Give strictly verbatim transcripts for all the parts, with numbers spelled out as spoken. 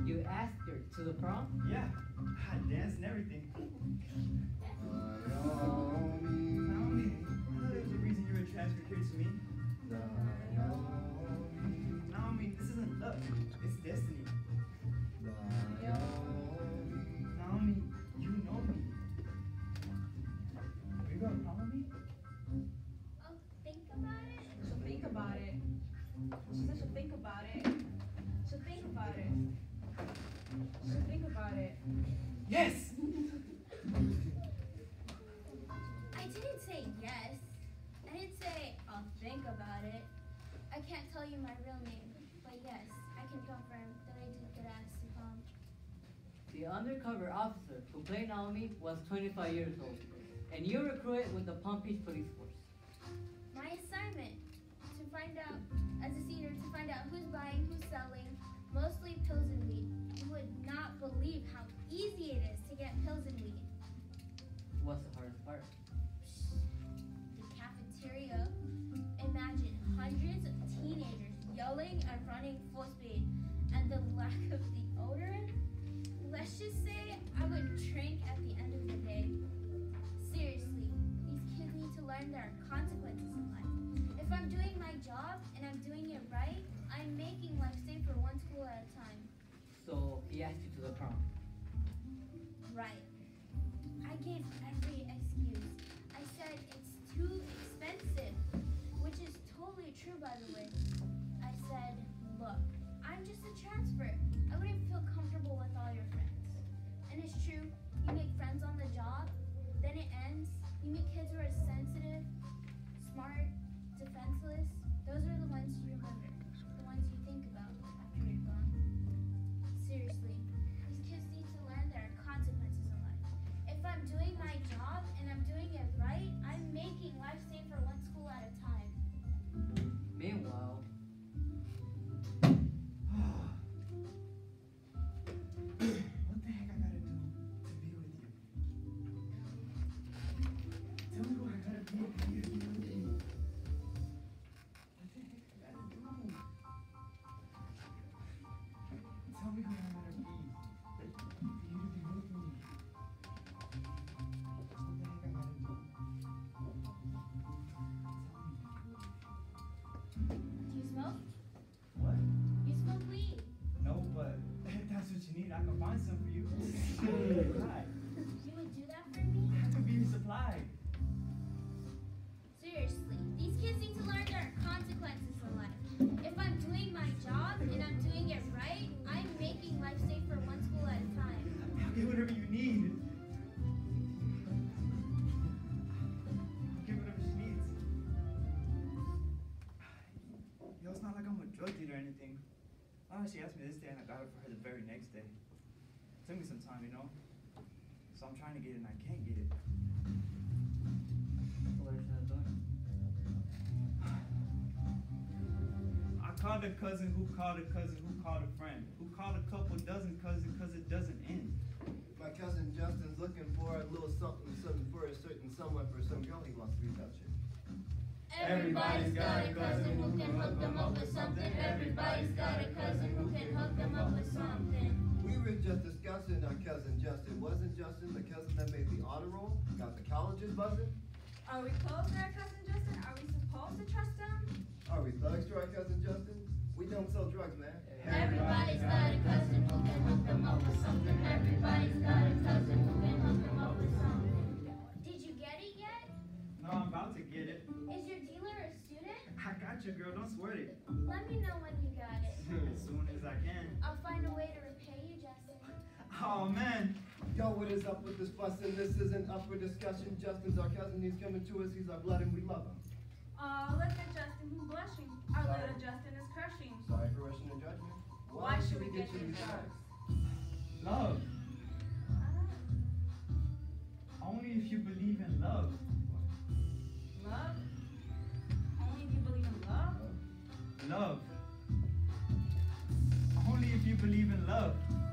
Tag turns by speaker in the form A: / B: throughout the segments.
A: You asked her to the prom?
B: Yeah, I danced and everything.
C: Naomi.
B: Naomi, I thought there was a reason you were transferred here to me.
C: Naomi.
B: Naomi, this isn't luck, it's destiny.
C: Naomi.
B: Naomi, you know me. Are you gonna prom with me?
D: I'll think about it.
E: She'll think about it. She said she'll think about it. She'll think about it. She'll think about it.
B: Yes!
D: I didn't say yes. I didn't say I'll think about it. I can't tell you my real name, but yes, I can confirm that I did get asked to prom.
A: The undercover officer who played Naomi was twenty-five years old, and you recruited with the Palm Beach Police Force.
D: My assignment to find out, as a senior, to find out who's buying, who's selling, mostly pills and weed. You would not believe how easy it is to get pills and weed.
A: What's the hardest part?
D: The cafeteria. Imagine hundreds of teenagers yelling and running full speed, and the lack of deodorant. Let's just say I would drink at the end of the day. Seriously, these kids need to learn there are consequences in life. If I'm doing my job and I'm doing it right, I'm making life safer one school at a time.
A: So he asked you to the prom.
D: Right. I gave every excuse. I said it's too expensive, which is totally true, by the way. I said, look, I'm just a transfer. I wouldn't feel comfortable with all your friends. And it's true, you make friends on the job, then it ends. You meet kids who are sensitive, smart, defenseless. Those are the ones you remember, the ones you think about after you're gone. Seriously, these kids need to learn there are consequences in life. If I'm doing my job and I'm doing it right, I'm making life safer one school at a time.
A: Meanwhile,
B: What the heck I gotta do to be with you? Tell me what I gotta be with you. What the heck I gotta do? Tell me what I gotta be for you to be with me. What the heck I gotta do?
D: Do you smoke?
B: What?
D: You smoke weed.
B: No, but if that's what you need, I can find some for you. Hi.
D: You would do that for me?
B: I can be your supply.
D: Seriously, these kids need to learn there are consequences in life. If I'm doing my job and I'm doing it right, I'm making life safer one school at a time.
B: I'll get whatever you need. I'll get whatever she needs. Yo, it's not like I'm a drug dealer or anything. Oh, she asked me this day and I got it for her the very next day. It took me some time, you know? So I'm trying to get it and I can't get it.
A: what are you doing?
B: I called a cousin who called a cousin who called a friend, who called a couple dozen cousins because it doesn't end.
C: My cousin Justin's looking for a little something, something for a certain someone for some girl he wants to reach out to.
D: Everybody's got a cousin who can hook them up with something. Everybody's got a cousin who can hook them up with something.
C: We were just discussing our cousin Justin. Wasn't Justin the cousin that made the honor roll? Got the colleges buzzing?
E: Are we close to our cousin Justin? Are we supposed to trust him?
C: Are we thugs to our cousin Justin? We don't sell drugs, man.
D: Everybody's got a cousin who can hook them up with something. Everybody's got a cousin who can hook them up with something. Did you get it yet?
B: No, I'm about to get it.
D: Is your dealer a student?
B: I got you, girl. Don't sweat it.
D: Let me know when you got it.
B: As soon as I can.
D: I'll find a way to repay you, Justin.
B: Oh, man.
C: Yo, what is up with this fussing? This isn't up for discussion. Justin's our cousin. He's coming to us. He's our blood and we love him.
E: Aw, look at Justin, who's blushing. Our little Justin is crushing.
C: Sorry for rushing the judgment.
E: Why should we get these drugs?
B: Love. Only if you believe in love.
E: Love? Only if you believe in love?
B: Love. Only if you believe in love.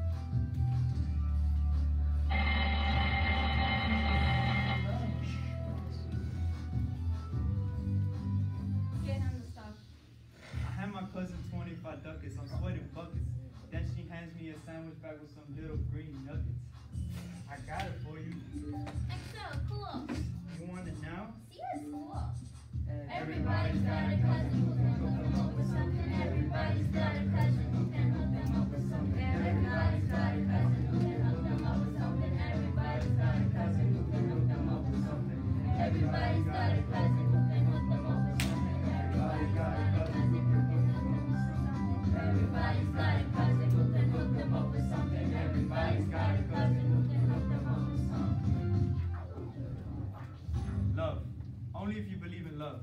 E: Get him the stuff.
B: I had my cousin twenty-five ducats. I'm sweating buckets. Then she hands me a a sandwich bag with some little green nuggets. I got it for you.
D: X O, cool.
B: You want it now?
D: See, it's cool.
A: Everybody's
D: got a cousin who can hook them up with something. Everybody's got a cousin who can hook them up with something. Everybody's got a cousin who can hook them up with something. Everybody's got a cousin who can hook them up with something. Everybody's got a cousin who can hook them up with something. Everybody's got a cousin who can hook them up with something. Everybody's got a cousin who can hook them up with something. Everybody's got a cousin who can hook them up with something.
B: Love. Only if you believe in love.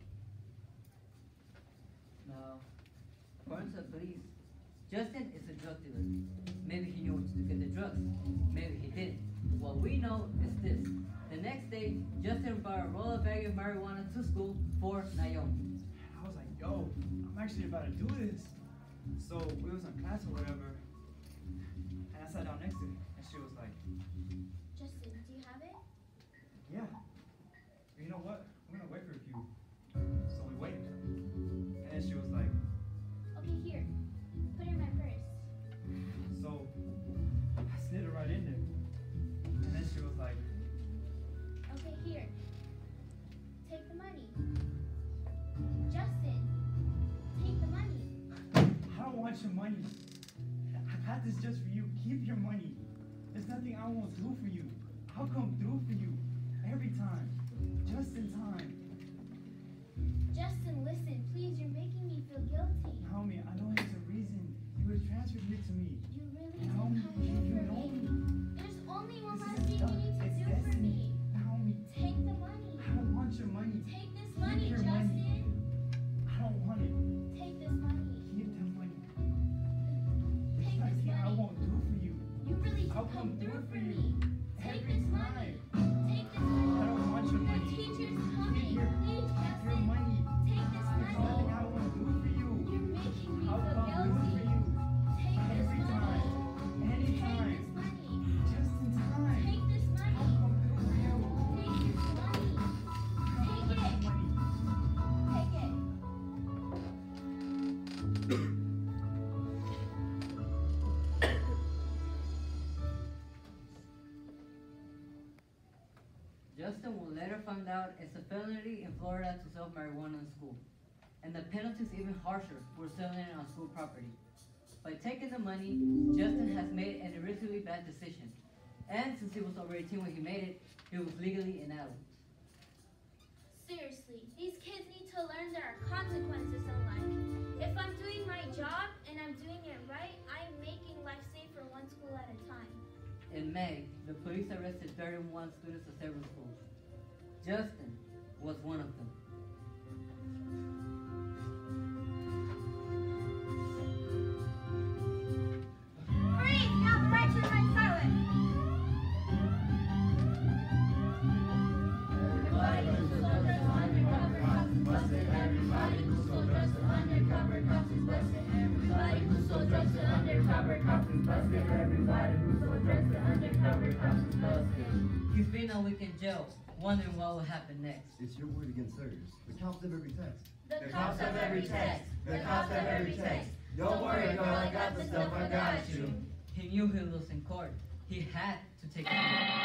A: No. According to the police, Justin is a drug dealer. Maybe he knew what to do to get the drugs. Maybe he didn't. What we know is this. The next day, Justin brought a roll of bag of marijuana to school for Naomi.
B: I was like, yo, I'm actually about to do this. So we was in class or whatever, and I sat down next to her, and she was like,
D: Justin, do you have it?
B: yeah. You know what? I'm gonna wait for a few. So we waited. And then she was like,
D: Okay, here. Put it in my purse.
B: so I slid it right in there. And then she was like,
D: Okay, here. Take the money. Justin, take the money.
B: I don't want your money. I got this just for you. Keep your money. There's nothing I won't do for you. I'll come through for you. Every time. Just in time.
D: Justin, listen, please, you're making me feel guilty.
B: Naomi, I know there's a reason. You were transferred here to me.
D: You really
B: Naomi,
D: did come here
B: you
D: for
B: know
D: me.
B: me.
D: There's only one
B: This
D: last
B: is
D: thing you
B: done.
D: need to
B: It's
D: do for
B: destiny.
D: me.
B: Naomi,
D: Take the money.
B: I don't want your money.
D: Take this
B: Keep
D: money,
B: your
D: Justin.
B: money. I don't want it.
D: Take this money.
B: Keep the money.
D: Take
B: There's
D: this
B: nothing I
D: money.
B: won't do for you.
D: You really did
B: I'll
D: come
B: come
D: through
B: through
D: for
B: for you.
D: me. Take
B: Every
D: this money.
B: time.
D: Take this
B: I
D: money.
B: don't want your
D: Your
B: money.
D: teacher's
B: Keep
D: coming.
B: your,
D: Please,
B: keep your
D: Justin.
B: money.
D: Take this
B: There's nothing
D: money.
B: I won't do for you.
D: You're making me
B: I'll
D: feel
B: come through for
D: guilty.
B: you.
D: Take this
B: Every
D: money.
B: time.
D: Take
B: Anytime.
D: this money.
B: Just in time.
D: Take this
B: I'll
D: money.
B: come through for you.
D: Take this money.
B: I don't
D: Take
B: want
D: it.
B: your money.
D: Take it.
A: Justin will later find out it's a felony in Florida to sell marijuana in school. And the penalty is even harsher for selling it on school property. By taking the money, Justin has made an irreversibly bad decision. And since he was over eighteen when he made it, he was legally an adult.
D: Seriously, these kids need to learn there are consequences in life. If I'm doing my job and I'm doing it right, I am making life safer one school at a time.
A: In May, the police arrested thirty-one students at several schools. Justin was one of them.
D: Freeze! Now the lights are right silent. Everybody who's so dressed undercover cops is busted. Everybody who's so dressed undercover cops is busted. Everybody who's so dressed undercover cops is busted. Everybody who's so dressed undercover cops is busted.
A: He's been a week in jail, wondering what will happen next.
C: It's your word against theirs. The cops have every text.
D: The cops have every text. The cops have every text.
C: Don't worry, girl, I got the stuff, I got you.
A: He knew he would lose in court. He had to take it.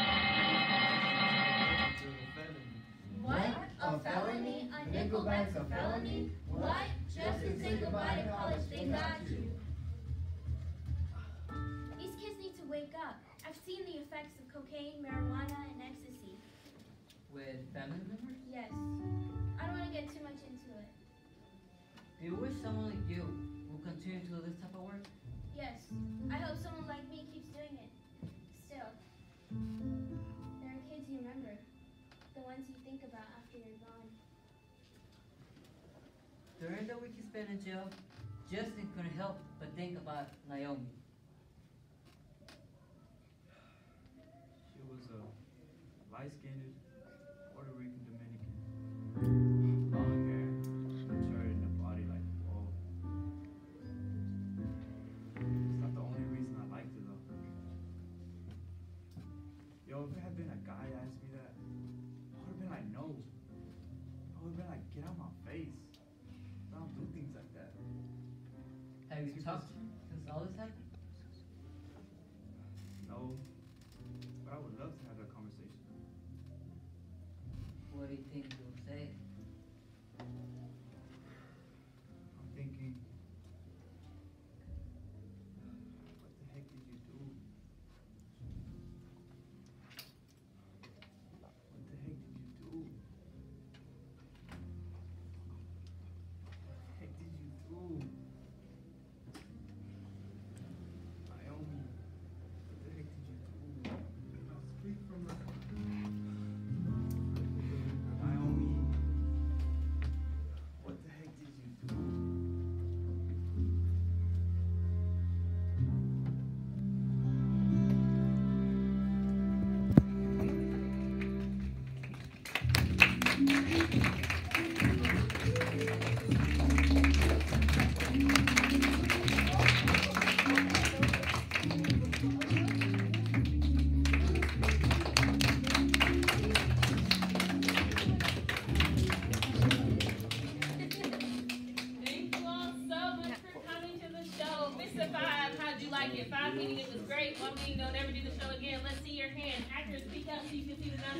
D: What? A felony? A nickelback's a felony? What? Justin, say goodbye to college, they got you. These kids need to wake up. I've seen the effects of cocaine, marijuana, and ecstasy.
A: With family members?
D: Yes. I don't want to get too much into it.
A: Do you wish someone like you will continue to do this type of work?
D: Yes. I hope someone like me keeps doing it. Still, there are kids you remember. The ones you think about after you're gone.
A: During the week he spent in jail, Justin couldn't help but think about Naomi.
B: She was a light-skinned Puerto Rican Dominican. Long hair, mature in the body like whoa. It's not the only reason I liked her though. Yo, if it had been a guy asked me that, I would have been like, no. I would have been like, get out my face. I don't do things like that.
A: Have you talked to him since all this happened?
B: know, but I would love to have that conversation.
A: What do you think you'll say?
B: I'm thinking, what the heck did you do? What the heck did you do? What the heck did you do? Naomi, what the heck did you do? Speak from the Naomi, what the heck did you do?
F: Thank you all so much for coming to the show. Mister Five, how'd you like it? Five meaning it was great. One meaning don't ever do the show again. Let's see your hand. Actors, speak up so you can see the numbers.